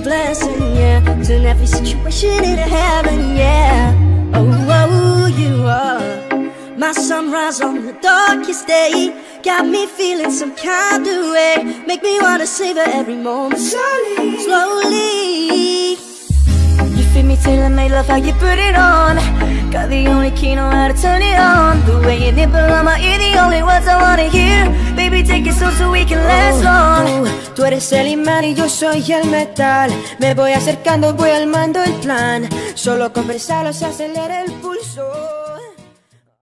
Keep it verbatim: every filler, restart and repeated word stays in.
blessing, yeah. Turn every situation into heaven, yeah. Oh, oh, you are my sunrise on the darkest day. Got me feeling some kind of way. Make me wanna savor every moment slowly, slowly. You fit me tailor-made, love how you put it on. Got the only key, know how to turn it on. The way you nipple on my ear, the only words I wanna hear. Baby, take it slow so we can last long. Tú, tú eres el imán y yo soy el metal. Me voy acercando, voy armando el plan. Solo conversarlo se acelera el pulso.